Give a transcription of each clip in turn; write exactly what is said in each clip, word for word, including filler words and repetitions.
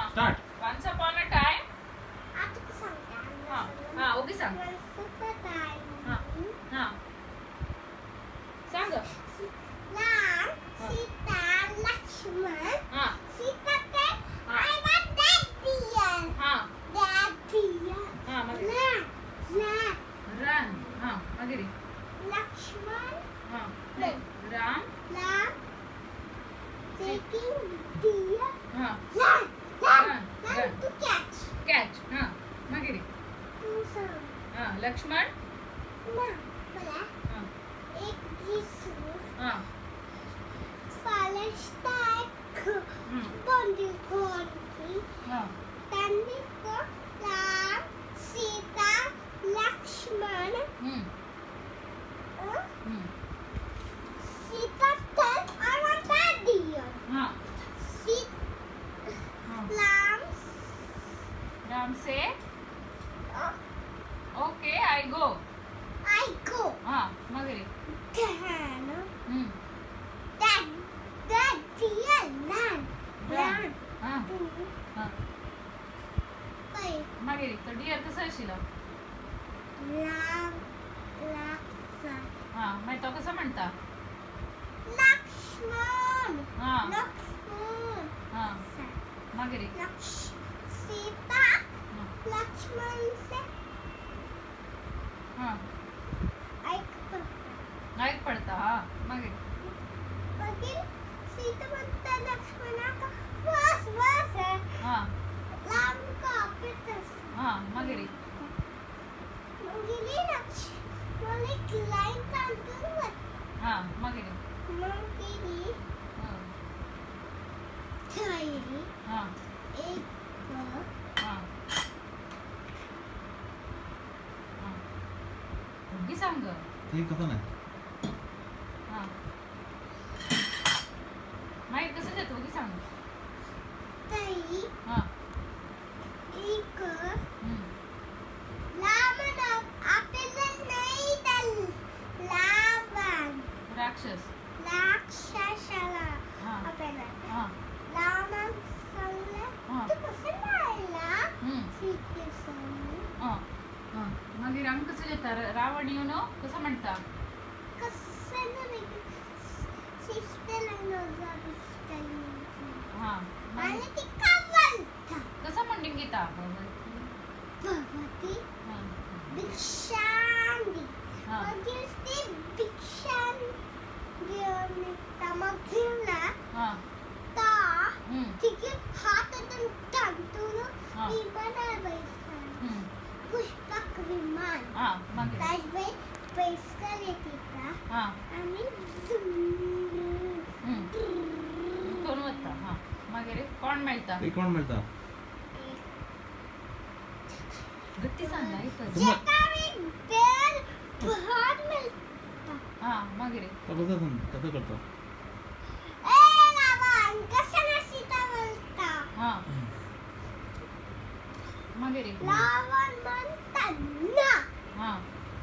Start. Once upon a time. हाँ हाँ okay सांग. हाँ हाँ सांग. राम सीता लक्ष्मण. हाँ सीता ते I want that deer. हाँ That deer. हाँ मग Run, run. run. हाँ मगरी. Lakshman. हाँ नहीं राम. Ram. Taking deer. हाँ Run, run, Run, run run. to catch. catch. हाँ मगरी. Awesome. हाँ लक्ष्मण. ना बोला हाँ एक दिसू हाँ फालस्टाक हम्म बंदी कोणती हाँ त्यांनी को राम सीता लक्ष्मण हम्म अ, हम्म सीता तर आवाजा दिया हाँ सी हाँ राम राम से अ, okay I go. I go हाँ मगरी. down हम्म that that dear land Run. land हाँ हाँ by मगरी तो डियर कसं असेल. राम लक्ष्मण हाँ मैं तो कसं म्हणता. लक्ष्मण हाँ लक्ष्मण हाँ मगरी. लक्ष सीता हाँ लक्ष्मण से हाँ ऐक ऐक पडता. हाँ मगरी. बघील सीता म्हणता लक्ष्मणाका वास वास है हाँ राम का पितस हाँ मगरी. गेली लक्ष्मण एक लाईन काढून हाँ मगरी. मग गेली हाँ थायरी हाँ एक हाँ हाँ उगी सांग. ते कसं नाही. हाँ माहीत कसं जातं उगी सांग. ताई हाँ एक हम्म लावण आपल्याला नाही दल लावण राक्षस. राक्षसाला हाँ आपल्याला हाँ लावण सांगला हाँ तू कसं राहिला हम्म सीतेसमोर हाँ हाँ मग राम कसं जाता. रावण येऊ नो कसं म्हणता. कसं नाही सीतेला नजर दिसतली हाँ आणि मग ती का बोलता कसं म्हणते गीता. भगवती हाँ भिक्षांदी हाँ मग ती भिक्षां घेऊन निघता मग घेऊन हाँ ता हम्म तिथे हातातून टाकतो हाँ विमानावर बैसला हम्म पुष्पक विमान हाँ मग राजबाई पैसकर येते का हाँ आणि हम्म कोण होता. हाँ मग कोण मिळता. ते कोण मिळतं. गट्टी सांगा एकच. जटावी बेल बहुत मिळता हाँ मग तो कसं सांग कसं करतो. ए रावण कसं ना सीता बोलता हाँ मग रावण म्हणतात ना हाँ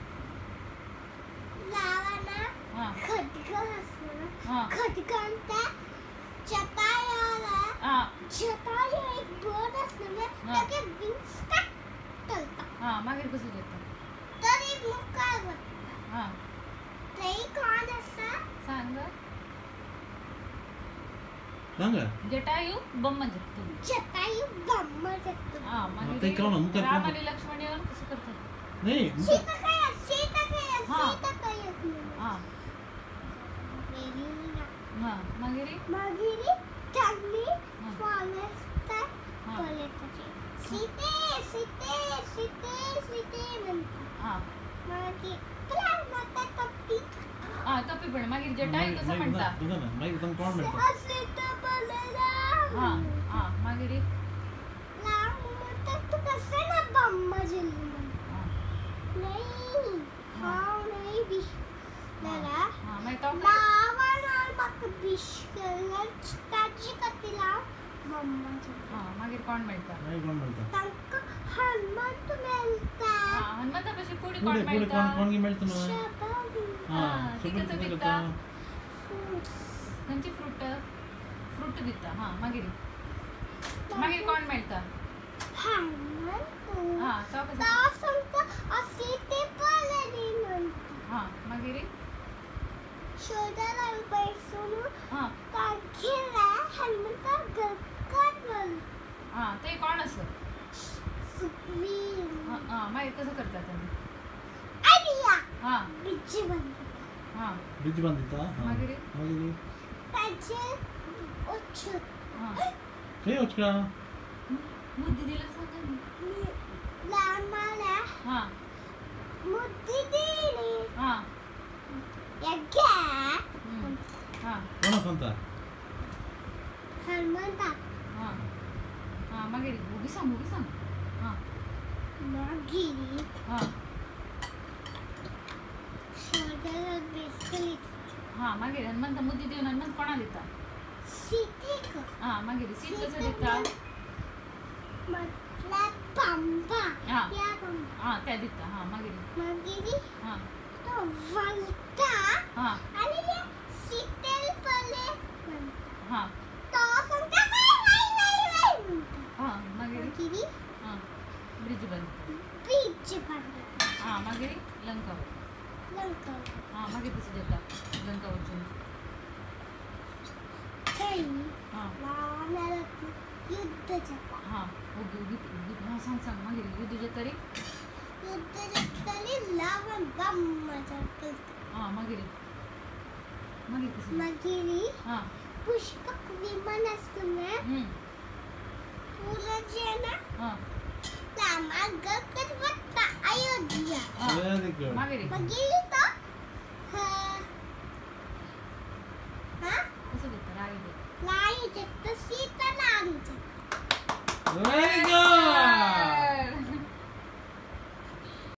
रावण हाँ खड्ग असतो हाँ खडकांचा जटायाला हाँ जटायू एक बोट असतो ना हा. त्याचे विंग्स टाकतात हाँ मग कसं जातं. तर एक मुक्का होता हाँ ते कोण असतं सांग. सांग. जटायू बम्म जगतो. जटायू बम्म देतो हाँ मग ते कोण मुखात राम कोण. आणि लक्ष्मण येऊन कसं करतात. नाही सीता काय सीता काय हा. सीता काय येत नाही हाँ मेरी ना हाँ मग मगिरी त्यांनी हा. फॉरेस्ट हा. बोलताचे सीते सीते सीते सीते म्हणतात हाँ मग तुला म्हणतात कपी हाँ टोपी पण मग जटायू कसं म्हणता. कसं नाही माहिती सांग कोण मिळतं. असे तर बोलायला हाँ हाँ मग लांब म्हणतात तू कसं ना बम्मा जिल्ली म्हणतात हाँ नाही हा नाही बी लला हाँ मैं तो लावणार मग बिस्कल ताजी कतीला बम्मा जिल्ली हाँ मग कोण मिळता. नाही कोण मिळतं. तंक हनुमंत मिळता हाँ हनुमंतापाशी पुढे पुढे कोण पुढे कोण मिळता. कोण मिळतं ना. शबादी हा हा, ती शुभम कसं किती दिसता? करतं. खंयची फ्रूट फ्रूट दिता. हाँ मग मागीर कोण मेळटा हनुमंत हा तो कसो तो सांगता अशी ते पळली म्हणता हा मागीर शोधाला बैसून हा काढला हनुमंता गक्कत बोल हा ते कोण असो सुखवीर हा हा मागीर कसो करता तेमी आयडिया हा बिजी बनता हा ब्रिज बांदिता हां मागीर मागीर ताचे उच्चत हा खंय वचका मुद्दी दिला सांगा न्ही. लामाला हा मुद्दी दिली हा यग्या हम्म. हा कोणाक सांगता हनुमंता हा हा मागीर उगी सांग उगी सांग हा मागिरी हा शोधाला बैसली हा मागीर हनुमंत मुद्दी दिवन हनुमंत कोणा दिता सीतेक हा मागीर सीत कसो दिता मतलब पंपा हा. या पंपा हा त्या दिता हा मागीर मागिरी हा तो वलता हा आणि या सीतेल पले म्हणता हा तो सांगता नाही नाही नाही नाही म्हणता हा मागीर मागिरी हा ब्रिज बंद बीच बनता हा मागीर लंका लंका हा मागीर कसो दिता लंका वचून थंय हा रावणाला युद्ध जाता हा उगी उगी उगी हा सांग सांग मागीर युद्ध जातरी युद्ध जातली रावण बम्मा जाता हा मागीर मागीर कसो मागिरी हा पुष्पक विमान असतं हम्म पुरा जेना हा लामा गकत वत्ता अयोध्या हा व्हेरी गुड मागीर मागिरी तो हा हा कसो दिता राग लाई जगत सीता नाम जगत व्हेरी गुड